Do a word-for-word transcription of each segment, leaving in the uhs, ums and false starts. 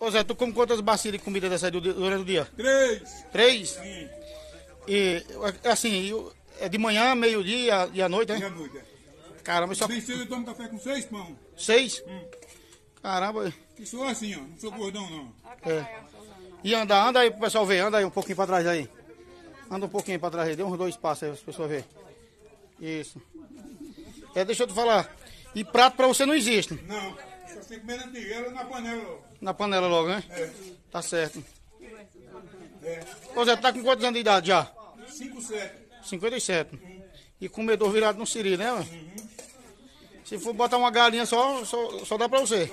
Ô Zé, tu come quantas bacias de comida dessa aí do- durante o dia? Três. Três? Sim. E assim, é de manhã, meio-dia e à noite, E né? à noite. Caramba, só Bem cedo eu tomo café com seis pão. seis? Caramba. E sou assim, ó. Não sou gordão, não. É. E anda, anda aí pro pessoal ver, anda aí um pouquinho pra trás aí. Anda um pouquinho pra trás aí, dê uns dois passos aí para as pessoas verem. Isso. É, deixa eu te falar. E prato pra você não existe. Não. Só sei comer na tigela na panela. Ó. Na panela logo, né? É. Tá certo. É. Ô Zé, tu tá com quantos anos de idade já? Cinco, sete. cinquenta e sete. E comedor virado no siri, né? Ué? Se for botar uma galinha só, só, só dá pra você.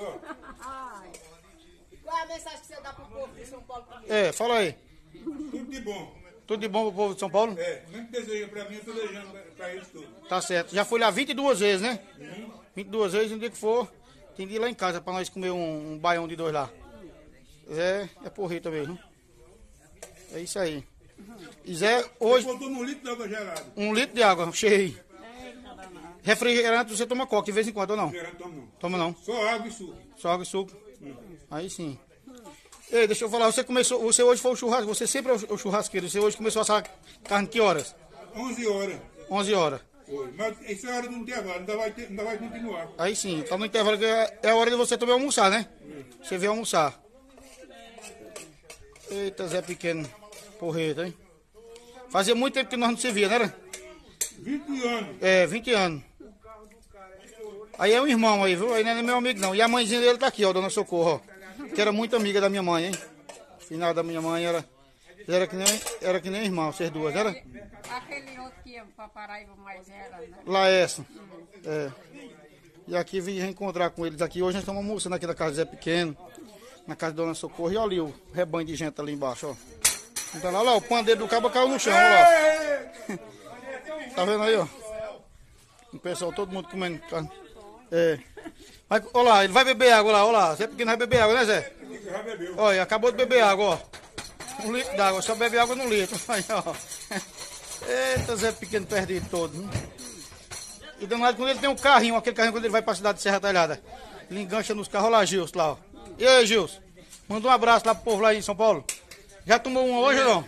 Qual é a mensagem que você dá pro povo de São Paulo? É, fala aí. Tudo de bom. Tudo de bom pro povo de São Paulo? É. Mesmo que deseja pra mim, eu tô desejando pra, pra eles tudo. Tá certo. Já fui lá vinte e duas vezes, né? vinte e duas vezes, no dia que for, tem de ir lá em casa pra nós comer um, um baião de dois lá. Zé, é porreta mesmo. É isso aí. E Zé, hoje, Faltou um litro de água gelada. um litro de água, cheio. Refrigerante você toma coca de vez em quando ou não? Gerando tomo não. Toma não. Só água e suco. Só água e suco. Aí sim. Ei, deixa eu falar, você começou, você hoje foi o churrasco, você sempre é o churrasqueiro, você hoje começou a assar carne que horas? onze horas. onze horas. Foi. Mas isso é hora do intervalo, ainda vai, ter, ainda vai continuar. Aí sim, tá no intervalo que é é a hora de você também almoçar, né? Você veio almoçar. Eita, Zé Pequeno, porreta, hein? Fazia muito tempo que nós não se via, né? Era? vinte anos. É, vinte anos. Aí é um irmão aí, viu? Aí não é meu amigo não. E a mãezinha dele tá aqui, ó, Dona Socorro, ó. Que era muito amiga da minha mãe, hein? Final da minha mãe era, era, que, nem, era que nem irmão, vocês duas, era? Aquele outro que ia pra Paraíba, mais era, né? Laércio. É. E aqui vim reencontrar com eles aqui. Hoje nós estamos almoçando aqui na casa do Zé Pequeno, na casa da Dona Socorro. E olha ali o rebanho de gente ali embaixo, ó. Então lá, lá, o pandeiro do cabo caiu no chão, olha lá. Tá vendo aí, ó? O pessoal, todo mundo comendo carne. É. Mas, olha lá, ele vai beber água lá, olha lá. Zé Pequeno vai beber água, né, Zé? Já bebeu. Olha, acabou de beber água, ó. Um litro d'água, só bebe água no litro. Aí, ó. Eita, Zé Pequeno perdido todo. Hein? E danado quando ele tem um carrinho, aquele carrinho quando ele vai pra cidade de Serra Talhada. Ele engancha nos carros, olha lá, Gilson, lá, ó. E aí, Gilson? Manda um abraço lá pro povo lá em São Paulo. Já tomou uma hoje ou não?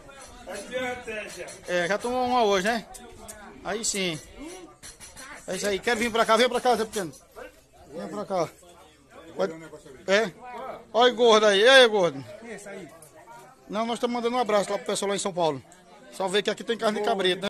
É, já tomou uma hoje, né? Aí sim. É isso aí. Quer vir pra cá? Vem pra cá, Zé Pequeno. Vem pra cá. Pode... É? Olha o gordo aí. E aí, gordo? Não, nós estamos mandando um abraço lá pro pessoal lá em São Paulo. Só ver que aqui tem carne de cabrito, né?